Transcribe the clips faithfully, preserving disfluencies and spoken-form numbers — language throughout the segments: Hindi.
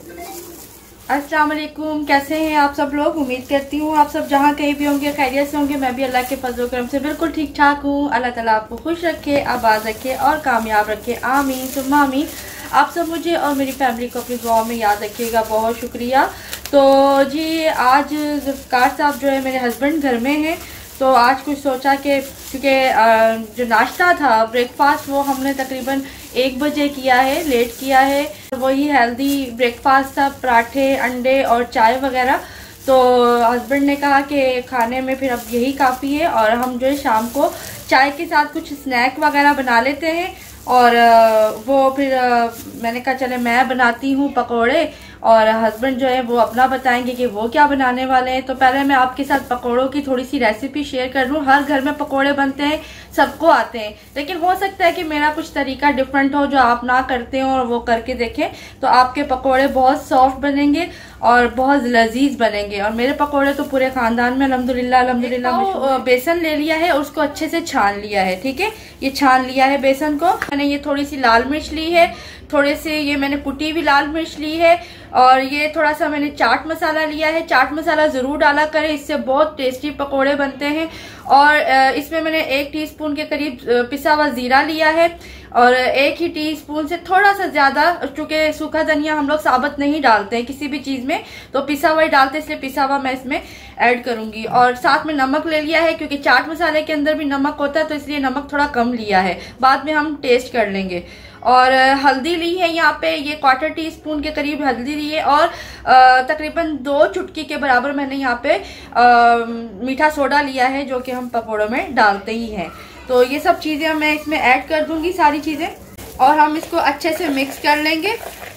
अस्सलाम वालेकुम, कैसे हैं आप सब लोग। उम्मीद करती हूँ आप सब जहाँ कहीं भी होंगे खैरियत से होंगे। मैं भी अल्लाह के फजल करम से बिल्कुल ठीक ठाक हूँ। अल्लाह ताला आपको खुश रखे, आबाद रखे और कामयाब रखे, आमीन सुम्मा आमीन। आप सब मुझे और मेरी फैमिली को अपनी दुआ में याद रखिएगा, बहुत शुक्रिया। तो जी आज ज़ुल्फ़िकार साहब जो है मेरे हस्बैंड घर में हैं, तो आज कुछ सोचा कि क्योंकि जो नाश्ता था ब्रेकफास्ट वो हमने तकरीबन एक बजे किया है, लेट किया है। वही हेल्दी ब्रेकफास्ट था, पराठे अंडे और चाय वगैरह। तो हस्बैंड ने कहा कि खाने में फिर अब यही काफ़ी है और हम जो है शाम को चाय के साथ कुछ स्नैक वगैरह बना लेते हैं। और वो फिर मैंने कहा चले मैं बनाती हूँ पकोड़े और हस्बैंड जो है वो अपना बताएंगे कि वो क्या बनाने वाले हैं। तो पहले मैं आपके साथ पकोड़ों की थोड़ी सी रेसिपी शेयर कर लूँ। हर घर में पकोड़े बनते हैं, सबको आते हैं, लेकिन हो सकता है कि मेरा कुछ तरीका डिफरेंट हो जो आप ना करते हो और वो करके देखें तो आपके पकोड़े बहुत सॉफ्ट बनेंगे और बहुत लजीज बनेंगे। और मेरे पकोड़े तो पूरे खानदान में अल्हम्दुलिल्लाह अल्हम्दुलिल्लाह। तो बेसन ले लिया है, उसको अच्छे से छान लिया है, ठीक है। ये छान लिया है बेसन को। मैंने ये थोड़ी सी लाल मिर्च ली है, थोड़े से ये मैंने कुटी हुई लाल मिर्च ली है और ये थोड़ा सा मैंने चाट मसाला लिया है। चाट मसाला जरूर डाला करें, इससे बहुत टेस्टी पकोड़े बनते हैं। और इसमें मैंने एक टीस्पून के करीब पिसा हुआ जीरा लिया है और एक ही टीस्पून से थोड़ा सा ज्यादा, चूंकि सूखा धनिया हम लोग साबुत नहीं डालते हैं किसी भी चीज में, तो पिसा हुआ ही डालते हैं, इसलिए पिसा हुआ मैं इसमें ऐड करूंगी। और साथ में नमक ले लिया है, क्योंकि चाट मसाले के अंदर भी नमक होता है तो इसलिए नमक थोड़ा कम लिया है, बाद में हम टेस्ट कर लेंगे। और हल्दी ली है यहाँ पे, ये क्वार्टर टी स्पून के करीब हल्दी ली है और तकरीबन दो चुटकी के बराबर मैंने यहाँ पे आ, मीठा सोडा लिया है, जो कि हम पकौड़ों में डालते ही हैं। तो ये सब चीजें मैं इसमें ऐड कर दूंगी, सारी चीजें, और हम इसको अच्छे से मिक्स कर लेंगे।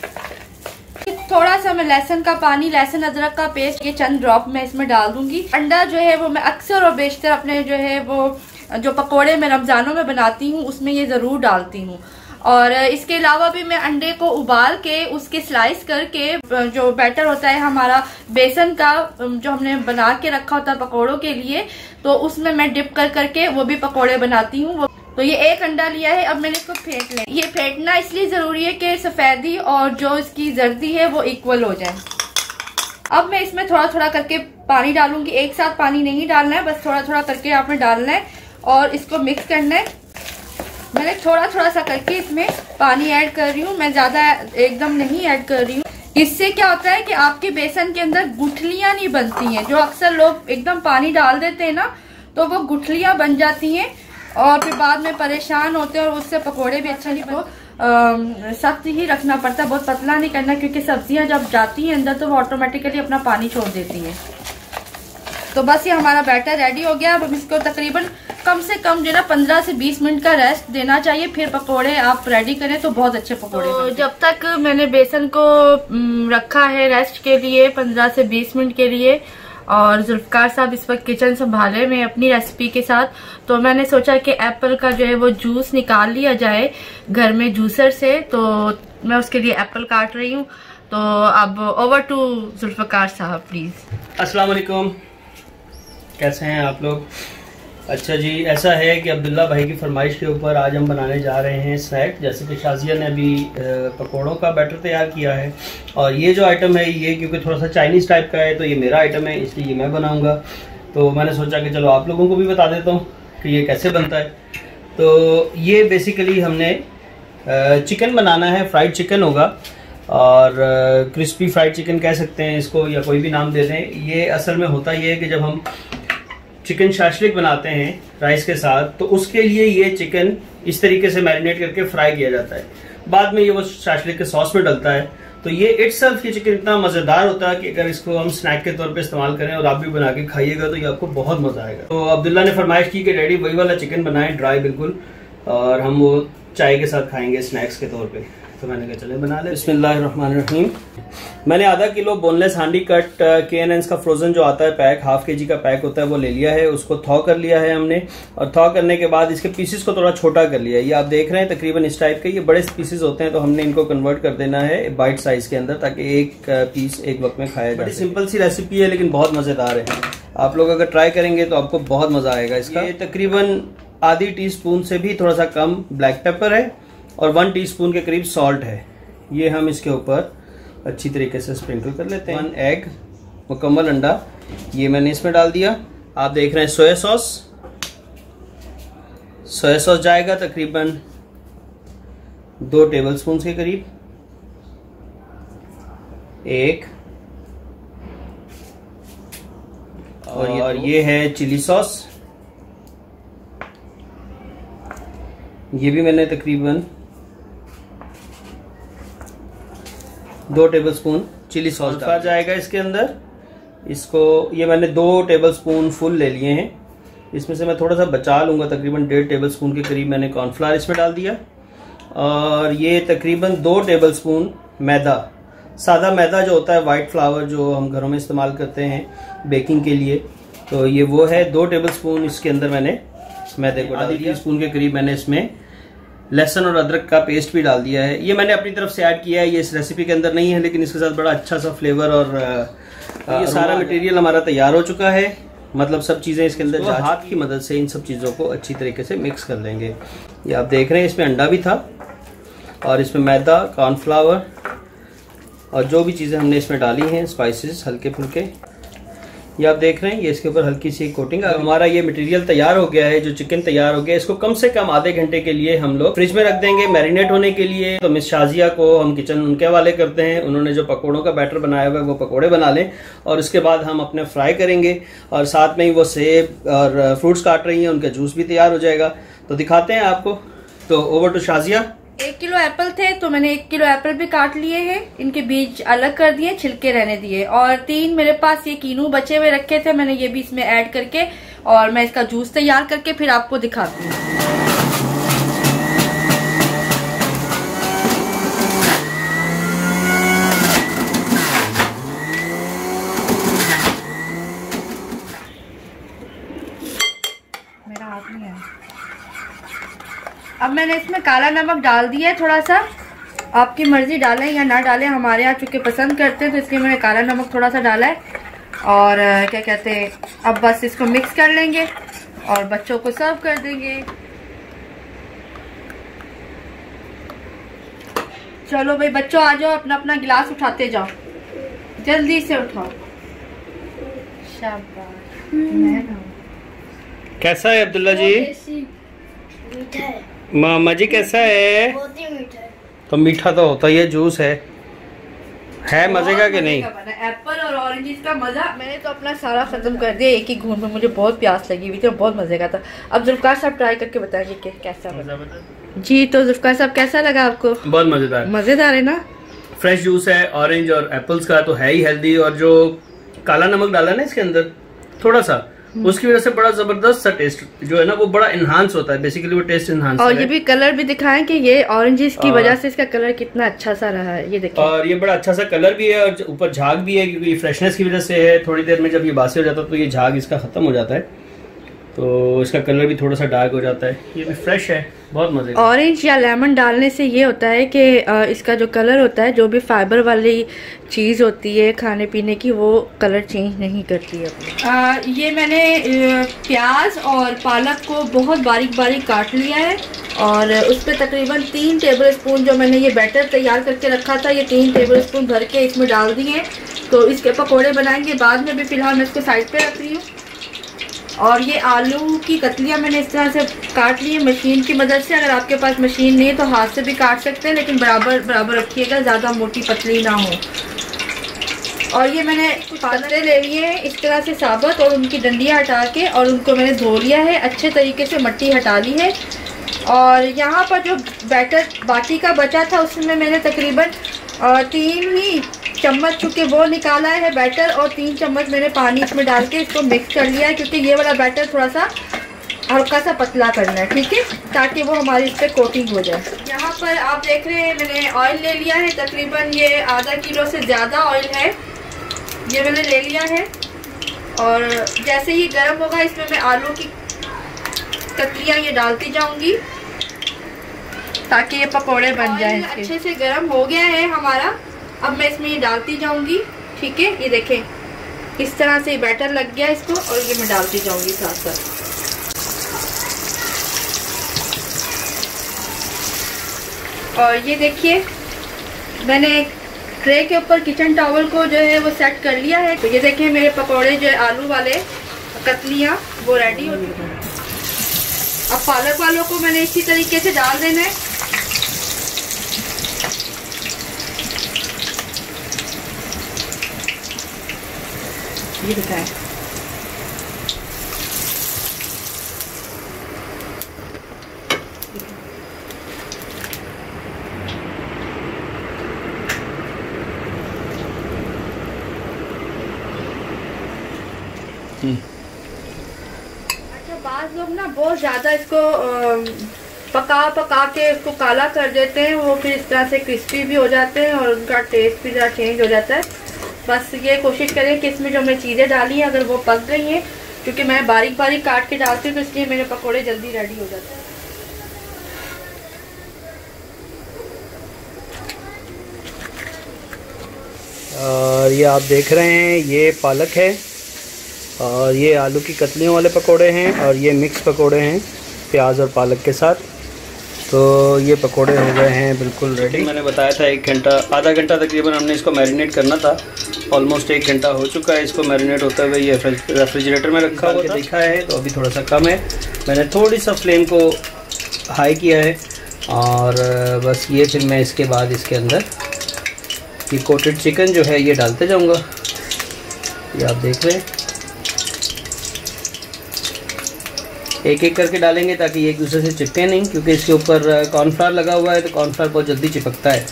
थोड़ा सा मैं लहसुन का पानी, लहसुन अदरक का पेस्ट, ये चंद ड्रॉप मैं इसमें डाल दूंगी। अंडा जो है वो मैं अक्सर और बेशतर अपने जो है वो जो पकोड़े मैं रमजानों में बनाती हूँ उसमें ये जरूर डालती हूँ। और इसके अलावा भी मैं अंडे को उबाल के उसके स्लाइस करके जो बैटर होता है हमारा बेसन का, जो हमने बना के रखा होता है पकोड़ों के लिए, तो उसमें मैं डिप कर करके वो भी पकोड़े बनाती हूँ। तो ये एक अंडा लिया है, अब मैंने इसको फेंट लिया। ये फेंटना इसलिए जरूरी है कि सफेदी और जो इसकी जर्दी है वो इक्वल हो जाए। अब मैं इसमें थोड़ा थोड़ा करके पानी डालूंगी, एक साथ पानी नहीं डालना है, बस थोड़ा थोड़ा करके आपने डालना है और इसको मिक्स करना है। मैंने थोड़ा थोड़ा सा करके इसमें पानी ऐड कर रही हूँ, मैं ज्यादा एकदम नहीं ऐड कर रही हूँ। इससे क्या होता है कि आपके बेसन के अंदर गुठलियां नहीं बनती हैं। जो अक्सर लोग एकदम पानी डाल देते हैं ना, तो वो गुठलियां बन जाती हैं और फिर बाद में परेशान होते हैं और उससे पकोड़े भी अच्छे नहीं को सख्त ही रखना पड़ता है, बहुत पतला नहीं करना, क्योंकि सब्जियां जब जाती हैं अंदर तो वो ऑटोमेटिकली अपना पानी छोड़ देती हैं। तो बस ये हमारा बैटर रेडी हो गया। अब हम इसको तकरीबन कम से कम जो ना पंद्रह से बीस मिनट का रेस्ट देना चाहिए, फिर पकोड़े आप रेडी करें तो बहुत अच्छे पकोड़े। तो जब तक मैंने बेसन को रखा है रेस्ट के लिए पंद्रह से बीस मिनट के लिए, और ज़ुल्फ़िकार साहब इस वक्त किचन संभाले में अपनी रेसिपी के साथ, तो मैंने सोचा कि एप्पल का जो है वो जूस निकाल लिया जाए घर में जूसर से। तो मैं उसके लिए एप्पल काट रही हूँ। तो अब ओवर टू ज़ुल्फ़िकार साहब प्लीज। अस्सलाम वालेकुम, कैसे हैं आप लोग। अच्छा जी, ऐसा है कि अब्दुल्ला भाई की फरमाइश के ऊपर आज हम बनाने जा रहे हैं स्नैक। जैसे कि शाजिया ने अभी पकोड़ों का बैटर तैयार किया है और ये जो आइटम है ये क्योंकि थोड़ा सा चाइनीज़ टाइप का है तो ये मेरा आइटम है, इसलिए ये मैं बनाऊंगा। तो मैंने सोचा कि चलो आप लोगों को भी बता देता हूँ कि ये कैसे बनता है। तो ये बेसिकली हमने चिकन बनाना है, फ्राइड चिकन होगा और क्रिस्पी फ्राइड चिकन कह सकते हैं इसको, या कोई भी नाम दे दें। ये असल में होता ये है कि जब हम चिकन शाशलिक बनाते हैं राइस के साथ, तो उसके लिए ये चिकन इस तरीके से मैरिनेट करके फ्राई किया जाता है, बाद में ये वो शाशलिक के सॉस में डलता है। तो ये इटसेल्फ ये चिकन इतना मज़ेदार होता है कि अगर इसको हम स्नैक के तौर पे इस्तेमाल करें और आप भी बना के खाइएगा तो ये आपको बहुत मज़ा आएगा। तो अब्दुल्ला ने फरमाइश की कि डैडी वही वाला चिकन बनाएं, ड्राई बिल्कुल, और हम वो चाय के साथ खाएंगे स्नैक्स के तौर पे। तो मैंने कहा चले बना ले। बिस्मिल्लाहिर्रहमानिर्रहीम। मैंने आधा किलो बोनलेस हांडी कट के एन एन का फ्रोजन जो आता है पैक, हाफ के जी का पैक होता है, वो ले लिया है। उसको थॉ कर लिया है हमने, और थॉ करने के बाद इसके पीसेस को थोड़ा छोटा कर लिया है। ये आप देख रहे हैं तकरीबन इस टाइप के, ये बड़े पीसेस होते हैं तो हमने इनको कन्वर्ट कर देना है बाइट साइज के अंदर, ताकि एक पीस एक वक्त में खाया जाए। बड़ी सिंपल सी रेसिपी है लेकिन बहुत मजेदार है। आप लोग अगर ट्राई करेंगे तो आपको बहुत मजा आएगा इसका। ये तकरीबन आधी टी स्पून से भी थोड़ा सा कम ब्लैक पेपर है और वन टीस्पून के करीब सॉल्ट है। ये हम इसके ऊपर अच्छी तरीके से स्प्रिंकल कर लेते हैं। वन एग मुकम्मल अंडा ये मैंने इसमें डाल दिया। आप देख रहे हैं सोया सॉस, सोया सॉस जाएगा तकरीबन दो टेबलस्पून के करीब। एक और, और ये है चिली सॉस, ये भी मैंने तकरीबन दो टेबलस्पून चिली सॉस डाल जाएगा इसके अंदर। इसको ये मैंने दो टेबलस्पून फुल ले लिए हैं, इसमें से मैं थोड़ा सा बचा लूँगा, तकरीबन डेढ़ टेबलस्पून के करीब मैंने कॉर्नफ्लावर इसमें डाल दिया। और ये तकरीबन दो टेबलस्पून मैदा, सादा मैदा जो होता है वाइट फ्लावर जो हम घरों में इस्तेमाल करते हैं बेकिंग के लिए, तो ये वो है। दो टेबलस्पून इसके अंदर मैंने मैदे को डाल दिया। स्पून के करीब मैंने इसमें लहसुन और अदरक का पेस्ट भी डाल दिया है। ये मैंने अपनी तरफ से ऐड किया है, ये इस रेसिपी के अंदर नहीं है, लेकिन इसके साथ बड़ा अच्छा सा फ्लेवर और आ, ये सारा मटेरियल हमारा तैयार हो चुका है। मतलब सब चीज़ें इसके अंदर तो हाथ की मदद से इन सब चीज़ों को अच्छी तरीके से मिक्स कर लेंगे। ये आप देख रहे हैं इसमें अंडा भी था और इसमें मैदा, कॉर्नफ्लावर और जो भी चीज़ें हमने इसमें डाली हैं, स्पाइसेस हल्के फुल्के, ये आप देख रहे हैं। ये इसके ऊपर हल्की सी कोटिंग। हमारा ये मटेरियल तैयार हो गया है, जो चिकन तैयार हो गया, इसको कम से कम आधे घंटे के लिए हम लोग फ्रिज में रख देंगे मैरिनेट होने के लिए। तो मिस शाजिया को हम किचन उनके हवाले करते हैं। उन्होंने जो पकौड़ों का बैटर बनाया हुआ है वो पकौड़े बना लें और उसके बाद हम अपने फ्राई करेंगे। और साथ में ही वो सेब और फ्रूट्स काट रही हैं, उनका जूस भी तैयार हो जाएगा, तो दिखाते हैं आपको। तो ओवर टू शाजिया। एक किलो एप्पल थे तो मैंने एक किलो एप्पल भी काट लिए हैं, इनके बीज अलग कर दिए, छिलके रहने दिए। और तीन मेरे पास ये कीनू बचे हुए रखे थे, मैंने ये भी इसमें ऐड करके और मैं इसका जूस तैयार करके फिर आपको दिखाती हूँ। मेरा हाथ नहीं है। अब मैंने इसमें काला नमक डाल दिया है थोड़ा सा, आपकी मर्जी डालें या ना डालें, हमारे यहाँ चूंकि पसंद करते हैं तो इसलिए मैंने काला नमक थोड़ा सा डाला है। और क्या कहते हैं, अब बस इसको मिक्स कर लेंगे और बच्चों को सर्व कर देंगे। चलो भाई बच्चों आ जाओ, अपना अपना गिलास उठाते जाओ, जल्दी से उठाओ। शाबाश। कैसा है अब्दुल्ला जी? मीठा है। मामा जी कैसा है? बहुत ही मीठा है। तो मीठा तो होता ही है, जूस है है मजे का कि नहीं? एप्पल और ऑरेंज का मजा मैंने तो अपना सारा खत्म कर दिया एक ही घूम में। मुझे बहुत प्यास लगी हुई थी, बहुत मजे का था। अब जुल्फकार साहब ट्राई करके बताइए कि कैसा बना। जी तो जुल्फकार साहब कैसा लगा आपको? बहुत मजेदार, मजेदार है ना। फ्रेश जूस है ऑरेंज और एप्पल्स का, तो है ही हेल्दी। और जो काला नमक डाला ना इसके अंदर थोड़ा सा, उसकी वजह से बड़ा जबरदस्त सा टेस्ट जो है ना वो बड़ा इनहांस होता है। बेसिकली वो टेस्ट इनहांस और ये भी कलर भी दिखाएं कि ये ऑरेंजेस की वजह से इसका कलर कितना अच्छा सा रहा है, ये देखिए। और ये बड़ा अच्छा सा कलर भी है और ऊपर झाग भी है, क्योंकि फ्रेशनेस की वजह से है। थोड़ी देर में जब ये बासी हो जाता है तो ये झाग इसका खत्म हो जाता है, तो इसका कलर भी थोड़ा सा डार्क हो जाता है। ये भी फ्रेश है, बहुत मजे का। ऑरेंज या लेमन डालने से ये होता है कि इसका जो कलर होता है, जो भी फाइबर वाली चीज़ होती है खाने पीने की, वो कलर चेंज नहीं करती है। आ, ये मैंने प्याज और पालक को बहुत बारीक बारीक काट लिया है और उस पर तकरीबन तीन टेबल स्पून जो मैंने ये बैटर तैयार करके रखा था, ये तीन टेबल स्पून भर के इसमें डाल दिए। तो इसके पकौड़े बनाएंगे बाद में भी, फिलहाल मैं इसको साइड पे रख रही हूँ। और ये आलू की कतलियाँ मैंने इस तरह से काट ली है मशीन की मदद से। अगर आपके पास मशीन नहीं है तो हाथ से भी काट सकते हैं, लेकिन बराबर बराबर रखिएगा, ज़्यादा मोटी पतली ना हो। और ये मैंने पत्ते ले लिए हैं इस तरह से साबुत और उनकी डंडियाँ हटा के, और उनको मैंने धो लिया है, अच्छे तरीके से मट्टी हटा ली है। और यहाँ पर जो बैटर बाकी का बचा था उसमें मैंने तकरीबन तीन ही चम्मच चुके वो निकाला है बैटर, और तीन चम्मच मैंने पानी इसमें डाल के इसको मिक्स कर लिया है, क्योंकि ये वाला बैटर थोड़ा सा हल्का सा पतला करना है, ठीक है, ताकि वो हमारी इस पर कोटिंग हो जाए। यहाँ पर आप देख रहे हैं मैंने ऑयल ले लिया है, तकरीबन ये आधा किलो से ज़्यादा ऑयल है, ये मैंने ले लिया है। और जैसे ही गर्म होगा इसमें मैं आलू की कतलियाँ ये डालती जाऊँगी ताकि ये पकौड़े बन जाएं। अच्छे से गर्म हो गया है हमारा, अब मैं इसमें ये डालती जाऊंगी, ठीक है। ये देखें इस तरह से बैटर लग गया इसको, और ये मैं डालती जाऊंगी साथ साथ। और ये देखिए मैंने ट्रे के ऊपर किचन टॉवल को जो है वो सेट कर लिया है। तो ये देखिए मेरे पकौड़े जो है आलू वाले कतलियाँ वो रेडी हो चुकी हैं। अब पालक वालों को मैंने इसी तरीके से डाल देना है। ये दिखाएं। अच्छा, बाज़ लोग ना बहुत ज़्यादा इसको पका पका के इसको काला कर देते हैं, वो फिर इस तरह से क्रिस्पी भी हो जाते हैं और उनका टेस्ट भी ज़रा चेंज हो जाता है। बस ये कोशिश करें कि इसमें जो हमने चीज़ें डाली हैं अगर वो पक गई हैं, क्योंकि मैं बारीक बारीक काट के डालती हूँ तो इसलिए मेरे पकोड़े जल्दी रेडी हो जाते हैं। और ये आप देख रहे हैं ये पालक है और ये आलू की कतलियों वाले पकोड़े हैं और ये मिक्स पकोड़े हैं प्याज और पालक के साथ। तो ये पकोड़े हो गए हैं बिल्कुल रेडी। मैंने बताया था एक घंटा आधा घंटा तकरीबन हमने इसको मैरिनेट करना था। ऑलमोस्ट एक घंटा हो चुका है इसको मैरिनेट होते हुए। ये रेफ्रिजरेटर में रखा हुआ देखा है तो अभी थोड़ा सा कम है। मैंने थोड़ी सा फ्लेम को हाई किया है और बस ये फिर मैं इसके बाद इसके अंदर ये कोटेड चिकन जो है ये डालते जाऊँगा। ये आप देख रहे हैं एक एक करके डालेंगे ताकि ये एक दूसरे से चिपके नहीं, क्योंकि इसके ऊपर कॉर्नफ्लावर लगा हुआ है तो कॉर्नफ्लावर बहुत जल्दी चिपकता है।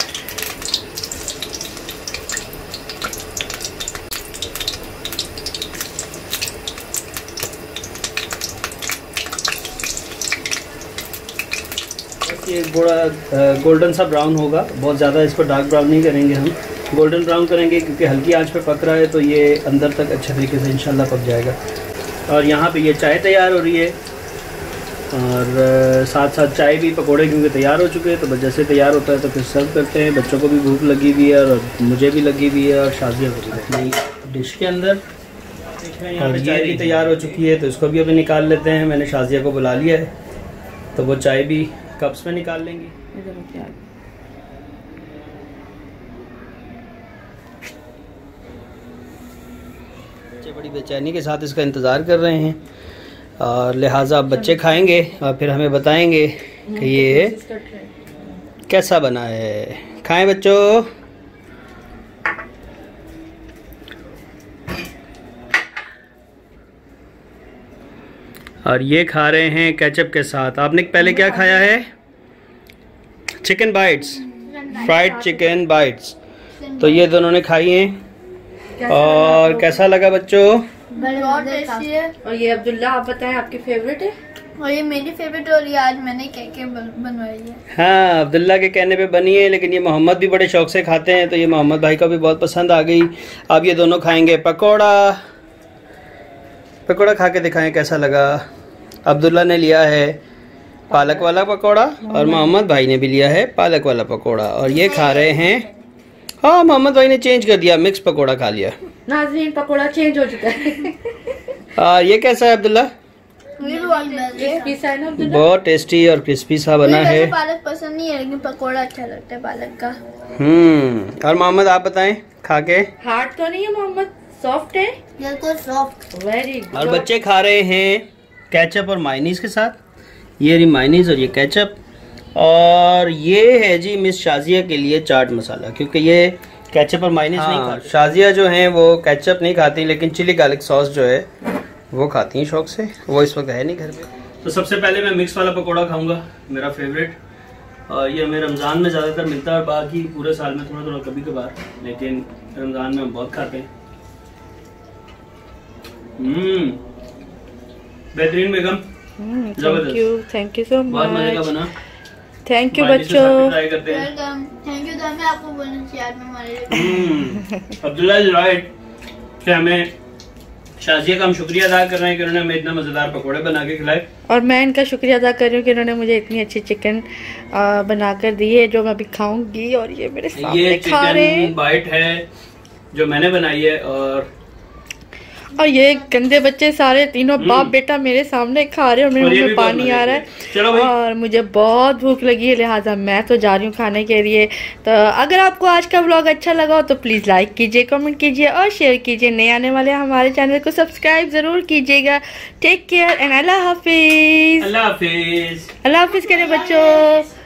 ये थोड़ा गोल्डन सा ब्राउन होगा, बहुत ज़्यादा इसको डार्क ब्राउन नहीं करेंगे हम, गोल्डन ब्राउन करेंगे क्योंकि हल्की आंच पे पक रहा है तो ये अंदर तक अच्छे तरीके से इंशाल्लाह पक जाएगा। और यहाँ पे ये चाय तैयार हो रही है और साथ साथ चाय भी पकोड़े क्योंकि तैयार हो चुके हैं तो जैसे तैयार होता है तो फिर सर्व करते हैं। बच्चों को भी भूख लगी हुई है और मुझे भी लगी हुई है और शादिया को भी अपनी डिश के अंदर। और चाय भी तैयार हो चुकी है तो इसको भी अभी निकाल लेते हैं। मैंने शाजिया को बुला लिया है तो वो चाय भी कप्स में निकाल लेंगी। बच्चे बड़ी बेचैनी के साथ इसका इंतज़ार कर रहे हैं और लिहाजा अब बच्चे खाएंगे और फिर हमें बताएंगे कि ये कैसा बना है। खाएं बच्चों। और ये खा रहे हैं केचप के साथ। आपने पहले क्या खाया है? Chicken bites, fried chicken bites. तो ये दोनों ने खाई हैं और कैसा लगा बच्चों? बहुत टेस्टी है। और ये अब्दुल्ला आप बताएं आपकी फेवरेट है? और ये मेरी फेवरेट हो रही है, आज मैंने कह के बनवाई है। हाँ, अब्दुल्ला के कहने पे बनी है, लेकिन ये मोहम्मद भी बड़े शौक से खाते हैं तो ये मोहम्मद भाई को भी बहुत पसंद आ गई। अब ये दोनों खाएंगे पकौड़ा। पकौड़ा खा के दिखाएं कैसा लगा। अब्दुल्ला ने लिया है पालक वाला पकौड़ा और मोहम्मद भाई ने भी लिया है पालक वाला पकौड़ा और ये खा रहे हैं। हाँ, मोहम्मद भाई ने चेंज कर दिया, मिक्स पकौड़ा खा लिया। नाज़रीन पकौड़ा चेंज हो चुका है। आ, ये कैसा है अब्दुल्ला? बहुत टेस्टी और क्रिस्पी सा बना है। पालक पसंद नहीं है लेकिन पकौड़ा अच्छा लगता है पालक का। हम्म और मोहम्मद आप बताएं खा के। हार्ड तो नहीं है मोहम्मद, सॉफ्ट है, बिल्कुल सॉफ्ट। Very good. और बच्चे खा रहे हैं केचप और मायनीज के साथ। ये रही मायनीज और ये केचप। और ये है जी मिस शाजिया के लिए चाट मसाला, क्योंकि ये केचप और मायनीज हाँ, नहीं खाती। शाजिया जो हैं वो केचप नहीं खाती लेकिन चिली गार्लिक सॉस जो है वो खाती हैं शौक से। वो इस वक्त है नहीं घर पे। तो सबसे पहले मैं मिक्स वाला पकौड़ा खाऊंगा, मेरा फेवरेट। और ये हमें रमज़ान में ज़्यादातर मिलता है और बाकी पूरे साल में थोड़ा थोड़ा कभी कभार, लेकिन रमज़ान में हम बहुत खाते हैं। हम्म बेहतरीन बेगम, thank you thank you so much. बहुत मजे का बना। थैंक यू बच्चों। ट्राई करते हैं। Thank you. तो हमें आपको बोलना चाहिए आज में हमारे अब्दुल्ला इज राइट कि हमें शाजिया का हम शुक्रिया अदा कर रहे हैं कि उन्होंने हमें इतना मज़ेदार पकोड़े बना के खिलाए। और मैं इनका शुक्रिया अदा कर रही हूँ कि उन्होंने मुझे इतनी अच्छी चिकन बनाकर दी है जो मैं अभी खाऊंगी। और ये मेरे सामने ये खा रहे हैं। चिकन बाइट है जो मैंने बनाई है और और ये गंदे बच्चे सारे तीनों बाप बेटा मेरे सामने खा रहे हैं और मेरे मुंह में पानी आ रहा है और मुझे बहुत भूख लगी है, लिहाजा मैं तो जा रही हूँ खाने के लिए। तो अगर आपको आज का व्लॉग अच्छा लगा हो तो प्लीज़ लाइक कीजिए, कमेंट कीजिए और शेयर कीजिए। नए आने वाले हमारे चैनल को सब्सक्राइब ज़रूर कीजिएगा। टेक केयर एंड अल्लाह हाफिज़। अल्लाह हाफिज़। अल्लाह हाफिज़ करें बच्चों।